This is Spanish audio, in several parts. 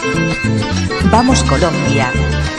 Vamos Colombia.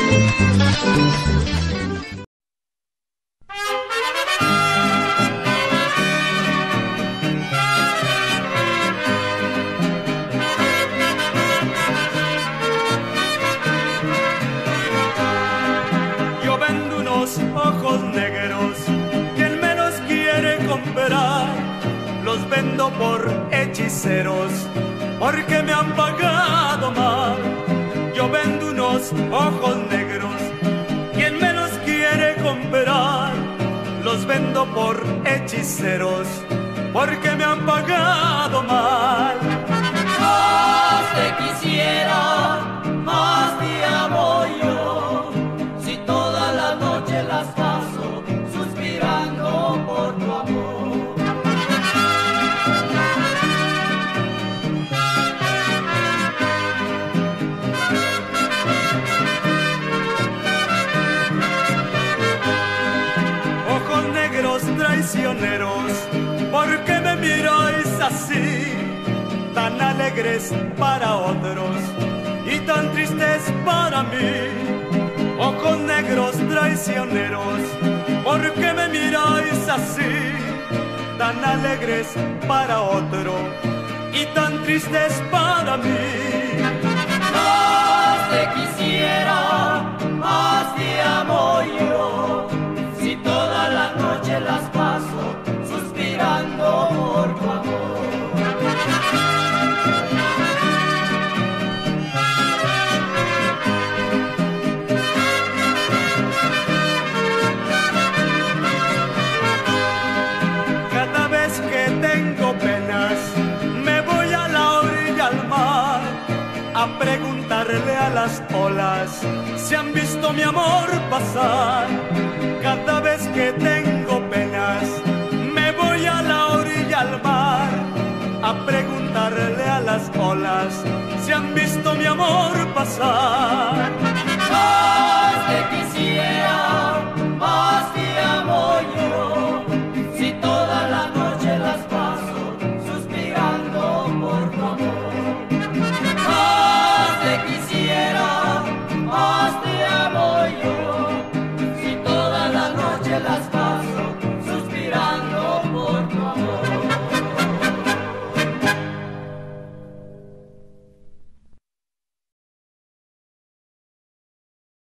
Yo vendo unos ojos negros, quien me los quiere comprar, los vendo por hechiceros, porque me han pagado mal. Yo vendo unos ojos negros, quien me los quiere comprar, los vendo por hechiceros, porque me han pagado mal. Más te quisiera, más te amo yo, si toda la noche las paso suspirando por tu amor. Ojos negros traicioneros, ¿por qué me miráis así? Tan alegres para otros y tan tristes para mí. Ojos negros traicioneros, ¿por qué me miráis así? Tan alegres para otro y tan tristes para mí. Más te quisiera, más te amo yo, si toda la noche las paso suspirando por tu amor. Cada vez que tengo penas, me voy a la orilla al mar a preguntarle a las olas si han visto mi amor pasar. Cada vez que tengo penas, me voy a la orilla al mar a preguntarle a las olas si han visto mi amor pasar.